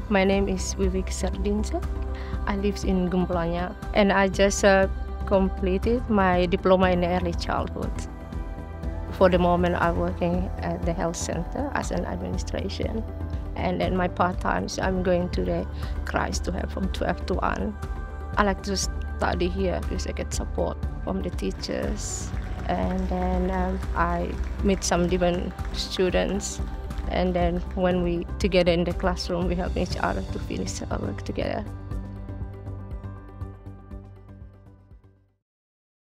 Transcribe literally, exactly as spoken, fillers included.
My name is Wieiek Srdinsek. I live in Gunbalanya, and I just uh, completed my diploma in early childhood. For the moment, I'm working at the health center as an administration, and then my part times I'm going to the class to have from twelve to one. I like to study here because I get support from the teachers, and then um, I meet some different students. And then when we together in the classroom, we help each other to finish our work together.